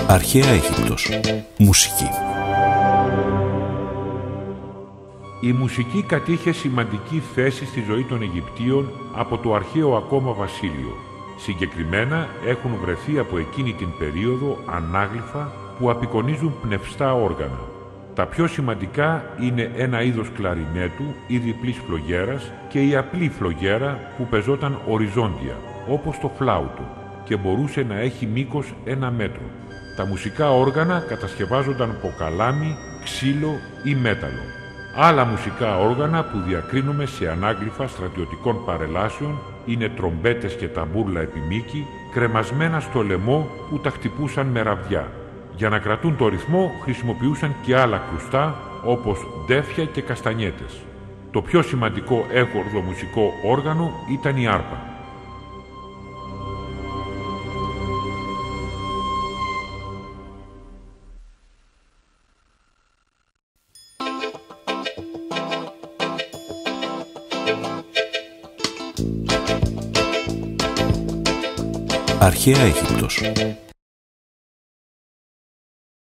Αρχαία Αίγυπτος. Μουσική. Η μουσική κατήχε σημαντική θέση στη ζωή των Αιγυπτίων από το αρχαίο ακόμα βασίλειο. Συγκεκριμένα έχουν βρεθεί από εκείνη την περίοδο ανάγλυφα που απεικονίζουν πνευστά όργανα. Τα πιο σημαντικά είναι ένα είδος κλαρινέτου ή διπλής φλογέρας και η απλή φλογέρα που πεζόταν οριζόντια, όπως το φλάουτο, και μπορούσε να έχει μήκος 1 μέτρο. Τα μουσικά όργανα κατασκευάζονταν από καλάμι, ξύλο ή μέταλλο. Άλλα μουσικά όργανα που διακρίνουμε σε ανάγλυφα στρατιωτικών παρελάσεων είναι τρομπέτες και ταμπούρλα επιμήκη, κρεμασμένα στο λαιμό που τα χτυπούσαν με ραβδιά. Για να κρατούν το ρυθμό χρησιμοποιούσαν και άλλα κρουστά όπως ντέφια και καστανιέτες. Το πιο σημαντικό έγχορδο μουσικό όργανο ήταν η άρπα. Αρχαία Αίγυπτος.